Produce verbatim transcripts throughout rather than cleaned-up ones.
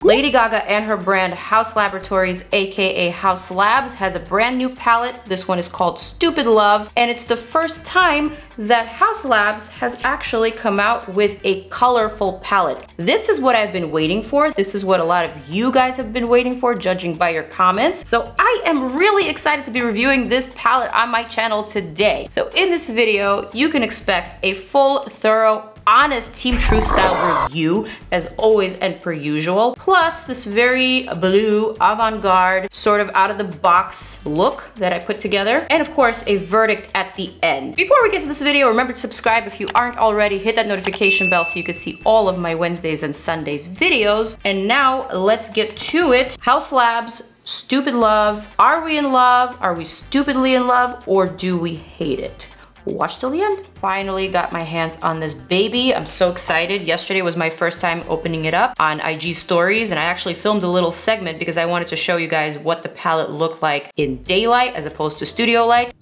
Lady Gaga and her brand Haus Laboratories, aka Haus Labs, has a brand new palette. This one is called Stupid Love, and it's the first time that Haus Labs has actually come out with a colorful palette. This is what I've been waiting for. This is what a lot of you guys have been waiting for, judging by your comments. So I am really excited to be reviewing this palette on my channel today. So in this video, you can expect a full, thorough, honest Team Truth style review, as always and per usual, plus this very blue avant-garde sort of out of the box look that I put together, and of course a verdict at the end. Before we get to this video, remember to subscribe if you aren't already, hit that notification bell so you can see all of my Wednesdays and Sundays videos. And now let's get to it. Haus Labs, Stupid Love. Are we in love? Are we stupidly in love? Or do we hate it? Watch till the end. Finally got my hands on this baby. I'm so excited. Yesterday was my first time opening it up on I G stories, and I actually filmed a little segment because I wanted to show you guys what the palette looked like in daylight as opposed to studio light.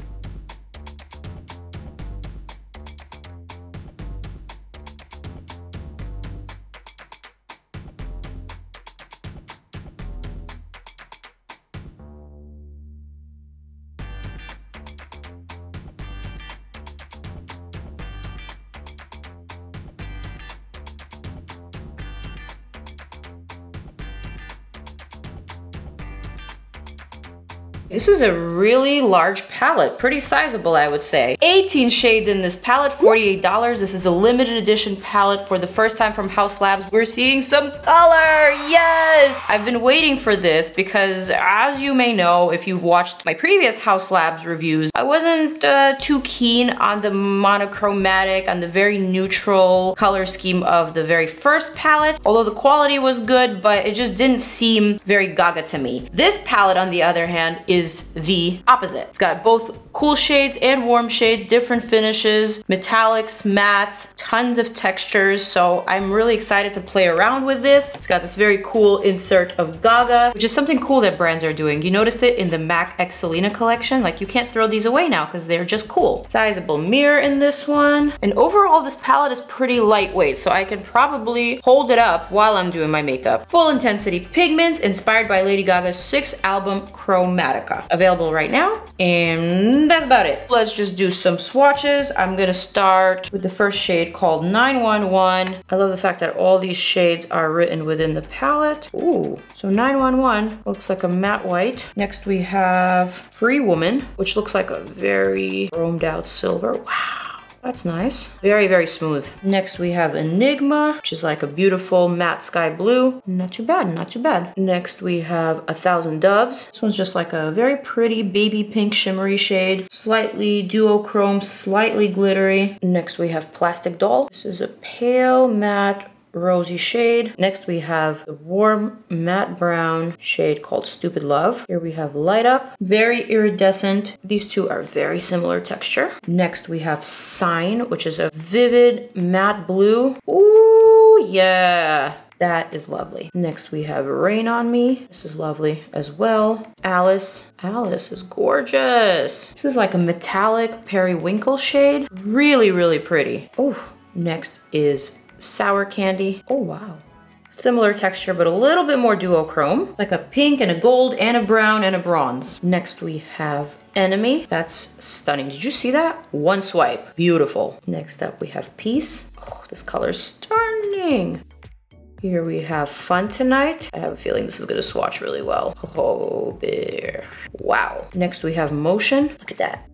This is a really large palette, pretty sizable I would say. eighteen shades in this palette, forty-eight dollars. This is a limited edition palette for the first time from Haus Labs. We're seeing some color, yes! I've been waiting for this because, as you may know, if you've watched my previous Haus Labs reviews, I wasn't uh, too keen on the monochromatic, on the very neutral color scheme of the very first palette. Although the quality was good, but it just didn't seem very Gaga to me. This palette, on the other hand, is is the opposite. It's got both cool shades and warm shades, different finishes, metallics, mattes, tons of textures. So I'm really excited to play around with this. It's got this very cool insert of Gaga, which is something cool that brands are doing. You noticed it in the MAC X Selena collection. Like, you can't throw these away now because they're just cool. Sizable mirror in this one. And overall, this palette is pretty lightweight, so I can probably hold it up while I'm doing my makeup. Full intensity pigments inspired by Lady Gaga's sixth album, Chromatica. Available right now, and that's about it. Let's just do some swatches. I'm gonna start with the first shade called nine one one. I love the fact that all these shades are written within the palette. Ooh, so nine one one looks like a matte white. Next we have Free Woman, which looks like a very chromed out silver. Wow. That's nice. Very, very smooth. Next we have Enigma, which is like a beautiful matte sky blue. Not too bad, not too bad. Next we have A Thousand Doves. This one's just like a very pretty baby pink shimmery shade. Slightly duochrome, slightly glittery. Next we have Plastic Doll. This is a pale matte rosy shade. Next we have the warm matte brown shade called Stupid Love. Here we have Light Up, very iridescent. These two are very similar texture. Next we have Sign, which is a vivid matte blue. Ooh, yeah. That is lovely. Next we have Rain on Me. This is lovely as well. Alice. Alice is gorgeous. This is like a metallic periwinkle shade. Really, really pretty. Oh, next is Sour Candy. Oh, wow. Similar texture, but a little bit more duochrome. Like a pink and a gold and a brown and a bronze. Next we have Enemy. That's stunning. Did you see that? One swipe. Beautiful. Next up we have Peace. Oh, this color's stunning. Here we have Fun Tonight. I have a feeling this is gonna swatch really well. Oh, there. Wow. Next we have Motion. Look at that.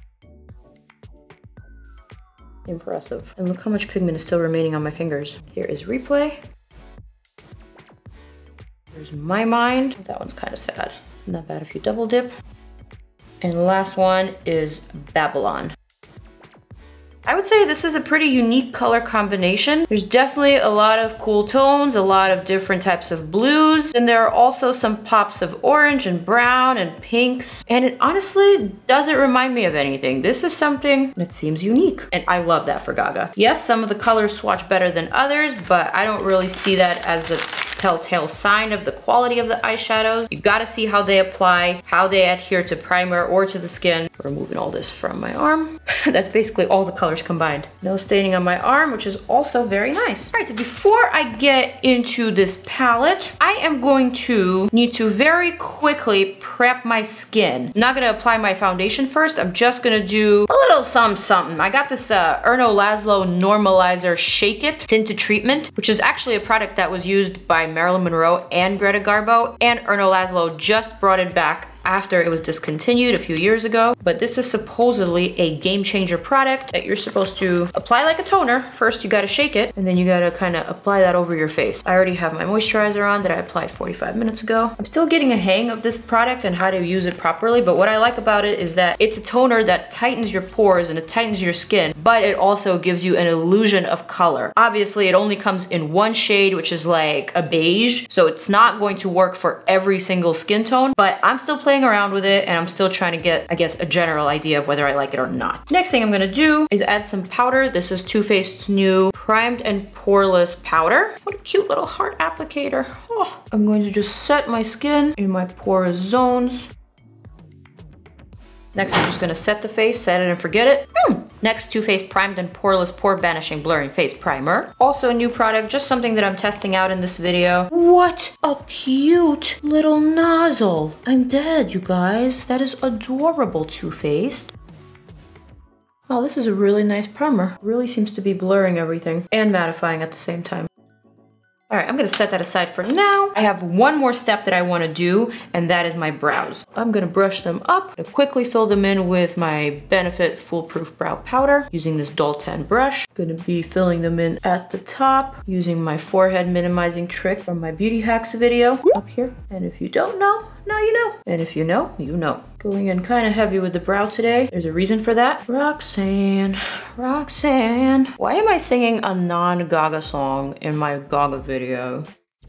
Impressive. And look how much pigment is still remaining on my fingers. Here is Replay. Here's My Mind. That one's kind of sad. Not bad if you double dip. And the last one is Babylon. I would say this is a pretty unique color combination. There's definitely a lot of cool tones, a lot of different types of blues, and there are also some pops of orange and brown and pinks, and it honestly doesn't remind me of anything. This is something that seems unique, and I love that for Gaga. Yes, some of the colors swatch better than others, but I don't really see that as a telltale sign of the quality of the eyeshadows. You gotta see how they apply, how they adhere to primer or to the skin. Removing all this from my arm. That's basically all the colors combined. No staining on my arm, which is also very nice. All right, so before I get into this palette, I am going to need to very quickly prep my skin. I'm not gonna apply my foundation first. I'm just gonna do a little something something. I got this uh, Erno Laszlo Normalizer Shake It Tinted Treatment, which is actually a product that was used by Marilyn Monroe and Greta Garbo, and Erno Laszlo just brought it back after it was discontinued a few years ago. But this is supposedly a game changer product that you're supposed to apply like a toner. First, you gotta shake it, and then you gotta kind of apply that over your face. I already have my moisturizer on that I applied forty-five minutes ago. I'm still getting a hang of this product and how to use it properly, but what I like about it is that it's a toner that tightens your pores and it tightens your skin, but it also gives you an illusion of color. Obviously, it only comes in one shade, which is like a beige, so it's not going to work for every single skin tone, but I'm still playing around with it and I'm still trying to get, I guess, a general idea of whether I like it or not. Next thing I'm gonna do is add some powder. This is Too Faced's new Primed and Poreless Powder. What a cute little heart applicator. Oh, I'm going to just set my skin in my porous zones. Next, I'm just gonna set the face, set it and forget it. Mm. Next, Too Faced Primed and Poreless Pore Vanishing Blurring Face Primer. Also a new product, just something that I'm testing out in this video. What a cute little nozzle. I'm dead, you guys. That is adorable, Too Faced. Oh, this is a really nice primer. Really seems to be blurring everything and mattifying at the same time. All right, I'm gonna set that aside for now. I have one more step that I wanna do, and that is my brows. I'm gonna brush them up, to quickly fill them in with my Benefit Foolproof Brow Powder, using this Doll ten brush. Gonna be filling them in at the top, using my forehead minimizing trick from my beauty hacks video up here. And if you don't know, now you know. And if you know, you know. Going in kind of heavy with the brow today. There's a reason for that. Roxanne, Roxanne. Why am I singing a non-Gaga song in my Gaga video?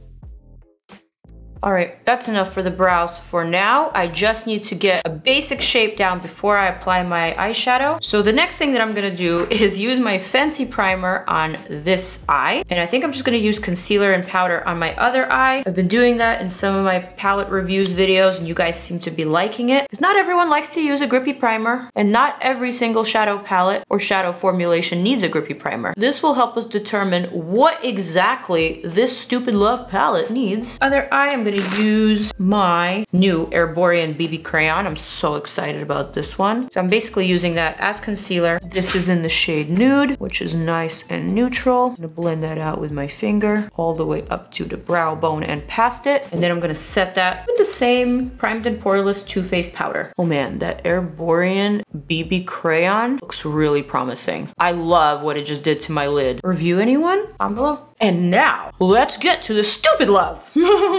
All right, that's enough for the brows for now. I just need to get a basic shape down before I apply my eyeshadow. So the next thing that I'm gonna do is use my Fenty primer on this eye. And I think I'm just gonna use concealer and powder on my other eye. I've been doing that in some of my palette reviews videos and you guys seem to be liking it. Because not everyone likes to use a grippy primer and not every single shadow palette or shadow formulation needs a grippy primer. This will help us determine what exactly this Stupid Love palette needs. Other eye, I'm gonna use my new Erborian B B crayon. I'm so excited about this one. So I'm basically using that as concealer. This is in the shade Nude, which is nice and neutral. I'm gonna blend that out with my finger all the way up to the brow bone and past it. And then I'm gonna set that with the same Primed and Poreless Too Faced powder. Oh man, that Erborian B B crayon looks really promising. I love what it just did to my lid. Review anyone? Down below. And now, let's get to the Stupid Love.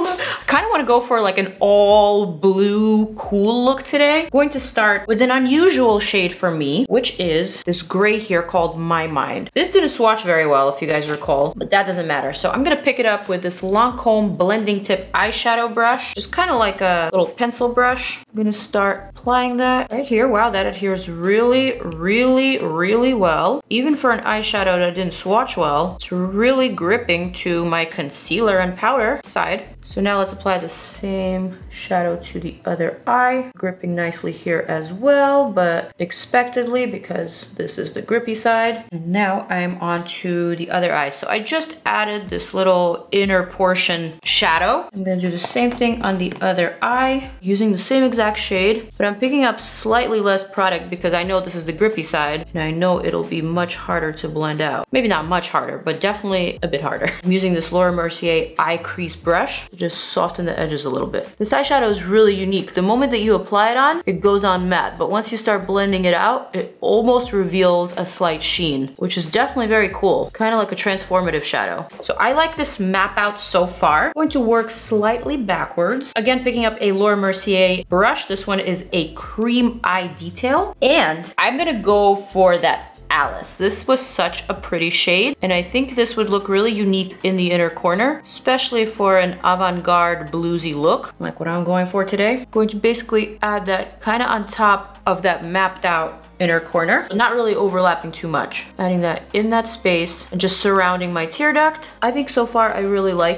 I kind of want to go for like an all blue cool look today. I'm going to start with an unusual shade for me, which is this gray here called My Mind. This didn't swatch very well, if you guys recall, but that doesn't matter. So I'm gonna pick it up with this Lancome blending tip eyeshadow brush, just kind of like a little pencil brush. I'm gonna start applying that right here. Wow, that adheres really, really, really well. Even for an eyeshadow that didn't swatch well, it's really gripping to my concealer and powder side. So now let's apply the same shadow to the other eye, gripping nicely here as well, but expectedly because this is the grippy side. And now I'm on to the other eye. So I just added this little inner portion shadow. I'm gonna do the same thing on the other eye, using the same exact shade, but I'm picking up slightly less product because I know this is the grippy side, and I know it'll be much harder to blend out. Maybe not much harder, but definitely a bit harder. I'm using this Laura Mercier eye crease brush to just soften the edges a little bit. This eyeshadow is really unique. The moment that you apply it on, it goes on matte, but once you start blending it out, it almost reveals a slight sheen, which is definitely very cool. Kind of like a transformative shadow. So I like this map out so far. I'm going to work slightly backwards. Again, picking up a Laura Mercier brush. This one is a cream eye detail, and I'm gonna go for that Alice. This was such a pretty shade, and I think this would look really unique in the inner corner, especially for an avant-garde bluesy look, like what I'm going for today. I'm going to basically add that kind of on top of that mapped out inner corner, not really overlapping too much. Adding that in that space and just surrounding my tear duct. I think so far I really like it.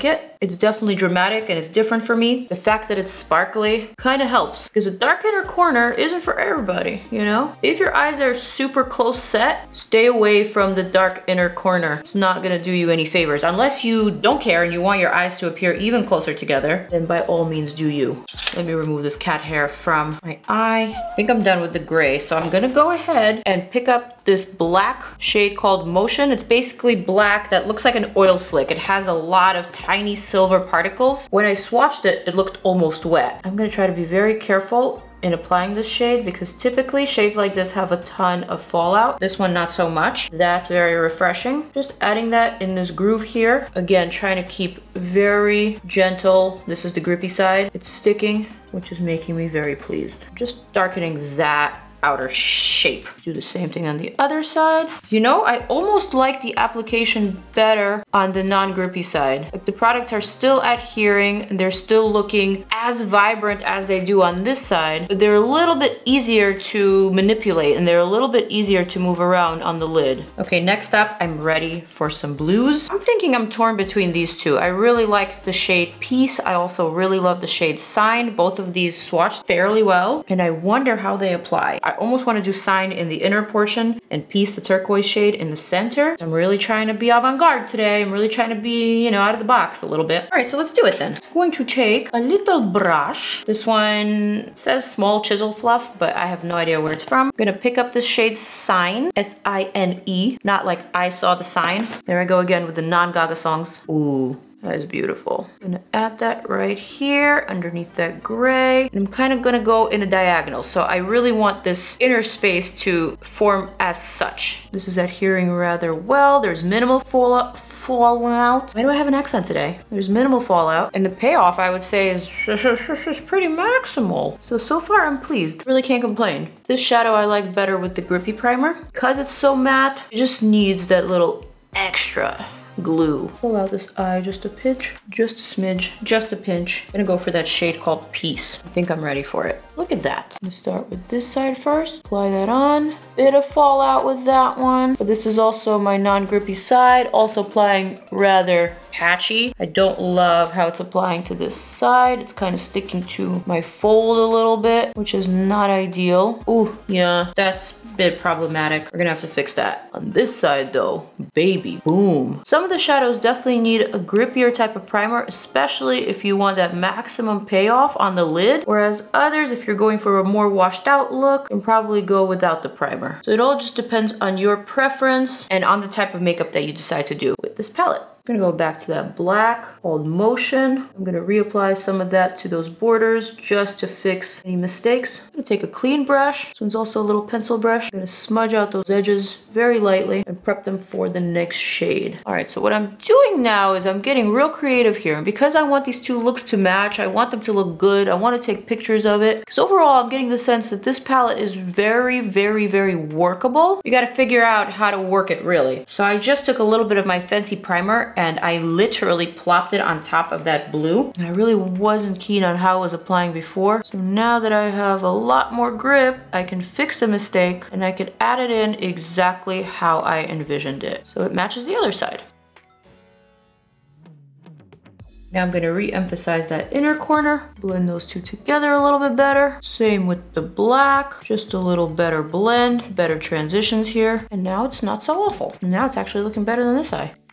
It's definitely dramatic and it's different for me. The fact that it's sparkly kind of helps because a dark inner corner isn't for everybody, you know? If your eyes are super close set, stay away from the dark inner corner. It's not gonna do you any favors. Unless you don't care and you want your eyes to appear even closer together, then by all means do you. Let me remove this cat hair from my eye. I think I'm done with the gray, so I'm gonna go ahead and pick up this black shade called Motion. It's basically black that looks like an oil slick. It has a lot of tiny silver particles. When I swatched it, it looked almost wet. I'm gonna try to be very careful in applying this shade because typically shades like this have a ton of fallout. This one not so much. That's very refreshing. Just adding that in this groove here. Again, trying to keep very gentle. This is the grippy side. It's sticking, which is making me very pleased. Just darkening that outer shape. Do the same thing on the other side. You know, I almost like the application better on the non-grippy side. Like the products are still adhering and they're still looking as vibrant as they do on this side, but they're a little bit easier to manipulate and they're a little bit easier to move around on the lid. Okay, next up, I'm ready for some blues. I'm thinking I'm torn between these two. I really like the shade Peace. I also really love the shade Sign. Both of these swatched fairly well, and I wonder how they apply. I almost want to do Sign in the inner portion and Peace, the turquoise shade, in the center. I'm really trying to be avant-garde today. I'm really trying to be, you know, out of the box a little bit. All right, so let's do it then. I'm going to take a little brush. This one says Small Chisel Fluff, but I have no idea where it's from. I'm gonna pick up this shade Sign, S I N E, not like I saw the sign. There I go again with the non-Gaga songs. Ooh. That is beautiful. I'm gonna add that right here underneath that gray. And I'm kind of gonna go in a diagonal. So I really want this inner space to form as such. This is adhering rather well. There's minimal fallout. fallout. Why do I have an accent today? There's minimal fallout. And the payoff, I would say, is pretty maximal. So, so far I'm pleased. Really can't complain. This shadow I like better with the grippy primer. Because it's so matte, it just needs that little extra glue. Pull out this eye just a pinch, just a smidge, just a pinch. I'm gonna go for that shade called Peace. I think I'm ready for it. Look at that. I'm gonna start with this side first. Apply that on. Bit of fallout with that one. But this is also my non-grippy side. Also applying rather patchy. I don't love how it's applying to this side. It's kind of sticking to my fold a little bit, which is not ideal. Ooh, yeah, that's a bit problematic. We're gonna have to fix that. On this side though, baby, boom. Some of the shadows definitely need a grippier type of primer, especially if you want that maximum payoff on the lid. Whereas others, if you're going for a more washed out look, can probably go without the primer. So it all just depends on your preference and on the type of makeup that you decide to do with this palette. I'm gonna go back to that black called Motion. I'm gonna reapply some of that to those borders just to fix any mistakes. I'm gonna take a clean brush. This one's also a little pencil brush. I'm gonna smudge out those edges very lightly and prep them for the next shade. All right, so what I'm doing now is I'm getting real creative here. And because I want these two looks to match, I want them to look good. I wanna take pictures of it. Because overall, I'm getting the sense that this palette is very, very, very workable. You gotta figure out how to work it really. So I just took a little bit of my Fenty primer and I literally plopped it on top of that blue. I really wasn't keen on how it was applying before. So now that I have a lot more grip, I can fix the mistake and I can add it in exactly how I envisioned it. So it matches the other side. Now I'm going to re-emphasize that inner corner, blend those two together a little bit better. Same with the black, just a little better blend, better transitions here. And now it's not so awful. Now it's actually looking better than this eye.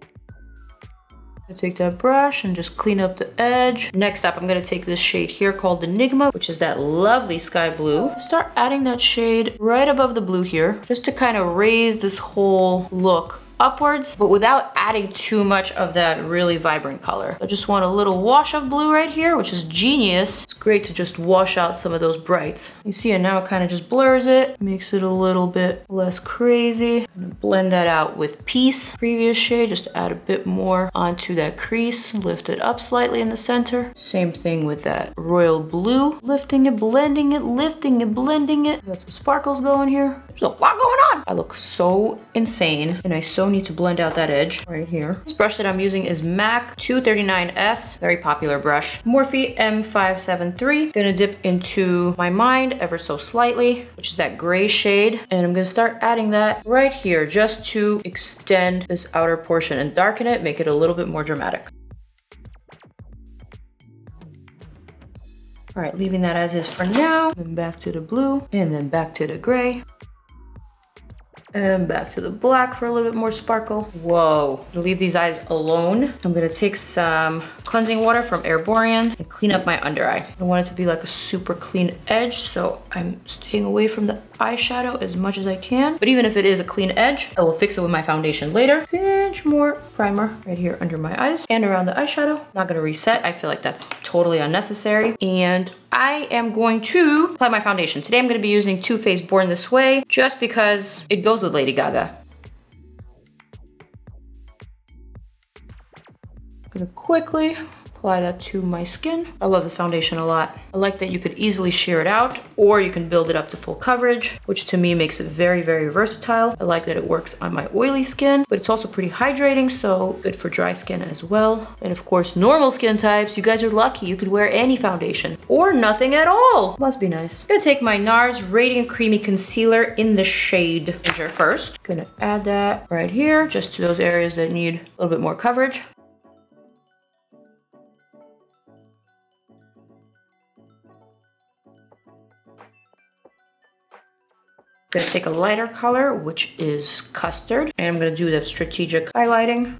I take that brush and just clean up the edge. Next up, I'm gonna take this shade here called Enigma, which is that lovely sky blue. Start adding that shade right above the blue here, just to kind of raise this whole look upwards, but without adding too much of that really vibrant color. I just want a little wash of blue right here, which is genius. It's great to just wash out some of those brights. You see, and now it kind of just blurs it, makes it a little bit less crazy. I'm gonna blend that out with Peace, previous shade, just to add a bit more onto that crease, lift it up slightly in the center. Same thing with that royal blue, lifting it, blending it, lifting it, blending it. Got some sparkles going here. There's a lot going on. I look so insane, and I so need to blend out that edge right here. This brush that I'm using is MAC two thirty-nine S, very popular brush. Morphe M five seven three. Gonna dip into my Mind ever so slightly, which is that gray shade, and I'm gonna start adding that right here just to extend this outer portion and darken it, make it a little bit more dramatic. All right, leaving that as is for now. Then back to the blue, and then back to the gray. And back to the black for a little bit more sparkle. Whoa, leave these eyes alone. I'm gonna take some cleansing water from Airborean and clean up my under eye. I want it to be like a super clean edge, so I'm staying away from the eyeshadow as much as I can. But even if it is a clean edge, I will fix it with my foundation later. Pinch more primer right here under my eyes and around the eyeshadow. Not gonna reset, I feel like that's totally unnecessary. And I am going to apply my foundation. Today I'm gonna be using Too Faced Born This Way just because it goes with Lady Gaga. I'm gonna quickly apply that to my skin. I love this foundation a lot. I like that you could easily shear it out or you can build it up to full coverage, which to me makes it very, very versatile. I like that it works on my oily skin, but it's also pretty hydrating, so good for dry skin as well. And of course, normal skin types, you guys are lucky. You could wear any foundation or nothing at all. Must be nice. I'm gonna take my NARS Radiant Creamy Concealer in the shade Ginger first. Gonna add that right here, just to those areas that need a little bit more coverage. I'm gonna take a lighter color, which is Custard, and I'm gonna do the strategic highlighting.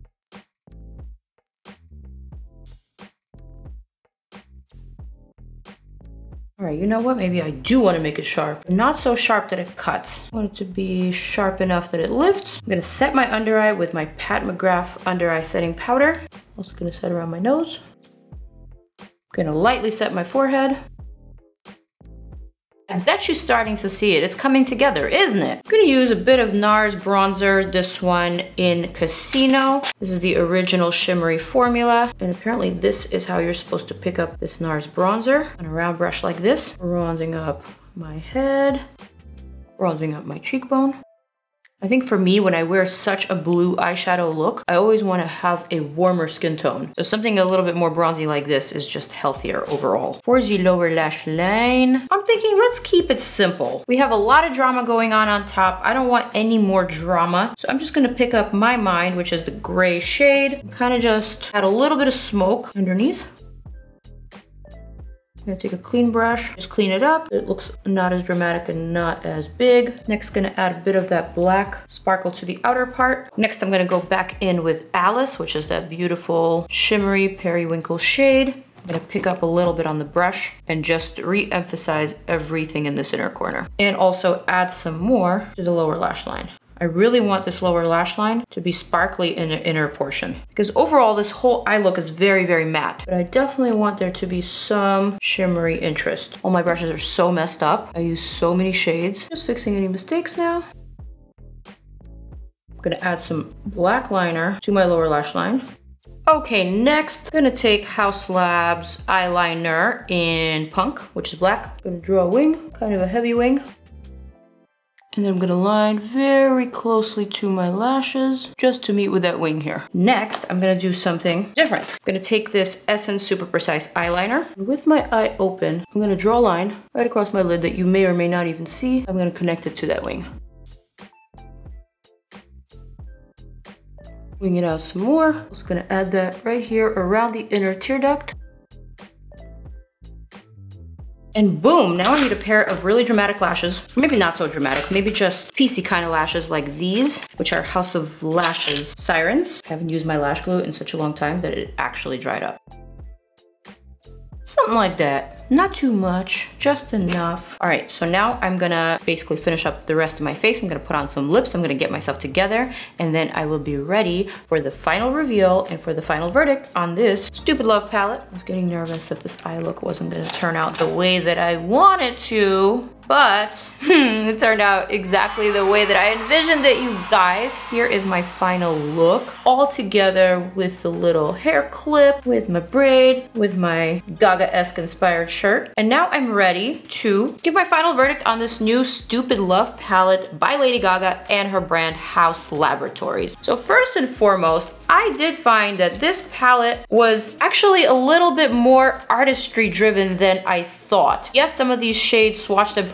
All right, you know what? Maybe I do want to make it sharp. Not so sharp that it cuts. I want it to be sharp enough that it lifts. I'm gonna set my under eye with my Pat McGrath under eye setting powder. Also gonna set around my nose. I'm gonna lightly set my forehead. I bet you're starting to see it. It's coming together, isn't it? I'm gonna use a bit of NARS bronzer, this one in Casino. This is the original shimmery formula. And apparently this is how you're supposed to pick up this NARS bronzer. On a round brush like this, bronzing up my head, bronzing up my cheekbone. I think for me, when I wear such a blue eyeshadow look, I always want to have a warmer skin tone. So something a little bit more bronzy like this is just healthier overall. For the lower lash line, I'm thinking let's keep it simple. We have a lot of drama going on on top. I don't want any more drama. So I'm just going to pick up my Mind, which is the gray shade, kind of just add a little bit of smoke underneath. I'm gonna take a clean brush, just clean it up. It looks not as dramatic and not as big. Next, gonna add a bit of that black sparkle to the outer part. Next, I'm gonna go back in with Alice, which is that beautiful shimmery periwinkle shade. I'm gonna pick up a little bit on the brush and just re-emphasize everything in this inner corner. And also add some more to the lower lash line. I really want this lower lash line to be sparkly in the inner portion because overall this whole eye look is very, very matte, but I definitely want there to be some shimmery interest. All my brushes are so messed up. I use so many shades. Just fixing any mistakes now. I'm gonna add some black liner to my lower lash line. Okay, next, I'm gonna take Haus Labs eyeliner in Punk, which is black. I'm gonna draw a wing, kind of a heavy wing. And then I'm gonna line very closely to my lashes just to meet with that wing here. Next, I'm gonna do something different. I'm gonna take this Essence Super Precise eyeliner. With my eye open, I'm gonna draw a line right across my lid that you may or may not even see. I'm gonna connect it to that wing. Wing it out some more. I'm just gonna add that right here around the inner tear duct. And boom, now I need a pair of really dramatic lashes. Maybe not so dramatic, maybe just P C kind of lashes like these, which are House of Lashes Sirens. I haven't used my lash glue in such a long time that it actually dried up. Something like that. Not too much, just enough. All right, so now I'm gonna basically finish up the rest of my face. I'm gonna put on some lips, I'm gonna get myself together, and then I will be ready for the final reveal and for the final verdict on this Stupid Love palette. I was getting nervous that this eye look wasn't gonna turn out the way that I wanted to, but hmm, it turned out exactly the way that I envisioned it, you guys. Here is my final look, all together with the little hair clip, with my braid, with my Gaga-esque inspired shirt. And now I'm ready to give my final verdict on this new Stupid Love palette by Lady Gaga and her brand Haus Laboratories. So first and foremost, I did find that this palette was actually a little bit more artistry driven than I thought. Yes, some of these shades swatched and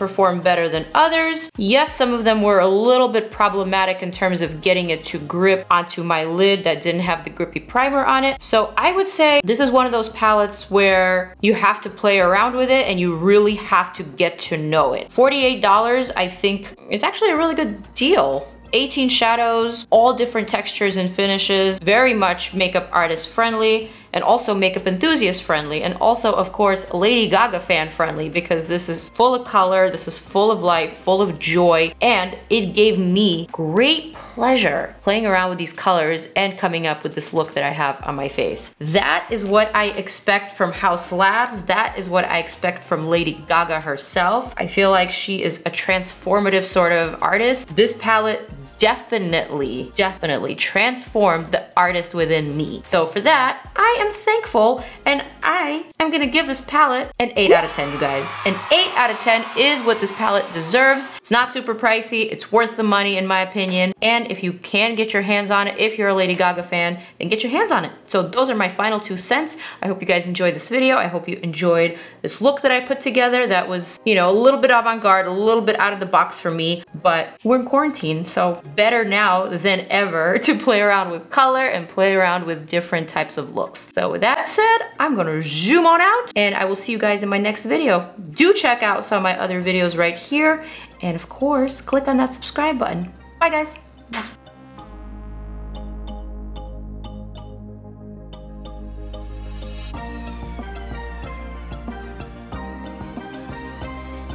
performed better than others. Yes, some of them were a little bit problematic in terms of getting it to grip onto my lid that didn't have the grippy primer on it. So I would say this is one of those palettes where you have to play around with it and you really have to get to know it. forty-eight dollars, I think it's actually a really good deal. eighteen shadows, all different textures and finishes, very much makeup artist friendly, and also makeup enthusiast friendly, and also of course Lady Gaga fan friendly, because this is full of color, this is full of life, full of joy, and it gave me great pleasure playing around with these colors and coming up with this look that I have on my face. That is what I expect from Haus Labs. That is what I expect from Lady Gaga herself. I feel like she is a transformative sort of artist. This palette definitely, definitely transformed the artist within me. So for that, I am thankful, and I am gonna give this palette an eight out of ten, you guys. An eight out of ten is what this palette deserves. It's not super pricey, it's worth the money in my opinion, and if you can get your hands on it, if you're a Lady Gaga fan, then get your hands on it. So those are my final two cents. I hope you guys enjoyed this video. I hope you enjoyed this look that I put together that was, you know, a little bit avant-garde, a little bit out of the box for me, but we're in quarantine, so better now than ever to play around with color and play around with different types of looks. So with that said, I'm gonna zoom on out and I will see you guys in my next video. Do check out some of my other videos right here, and of course, click on that subscribe button. Bye guys.